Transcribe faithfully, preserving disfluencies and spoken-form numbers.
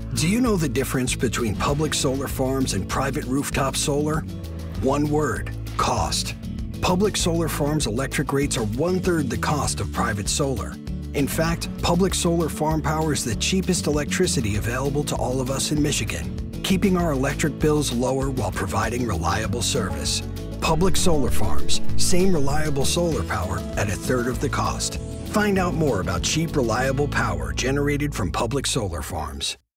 Do you know the difference between public solar farms and private rooftop solar? One word: cost. Public solar farms' electric rates are one-third the cost of private solar. In fact, public solar farm power is the cheapest electricity available to all of us in Michigan, keeping our electric bills lower while providing reliable service. Public solar farms, same reliable solar power at a third of the cost. Find out more about cheap, reliable power generated from public solar farms.